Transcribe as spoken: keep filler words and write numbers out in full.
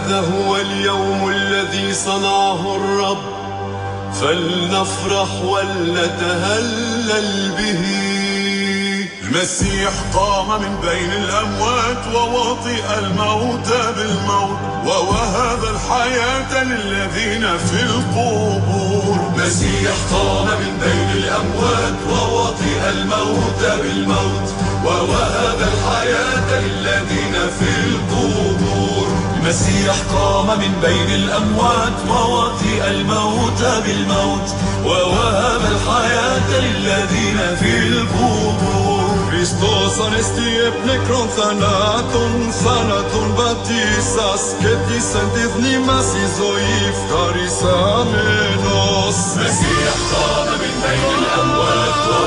هذا هو اليوم الذي صنعه الرب، فلنفرح ولنتهلل به. المسيح قام من بين الأموات ووطئ الموت بالموت، ووهب الحياة للذين في القبور. المسيح قام من بين الأموات ووطئ الموت بالموت، ووهب الحياة للذين في القبور. المسيح قام من بين الأموات ووطئ الموت بالموت، ووهب الحياة للذين في القبور. Χριστός ανεστιε πνεκρόν θανάτων, θάνατον βαπτίσας και της εν τη μνήμας η ζωή ευχαρισάμενος. المسيح قام من بين الأموات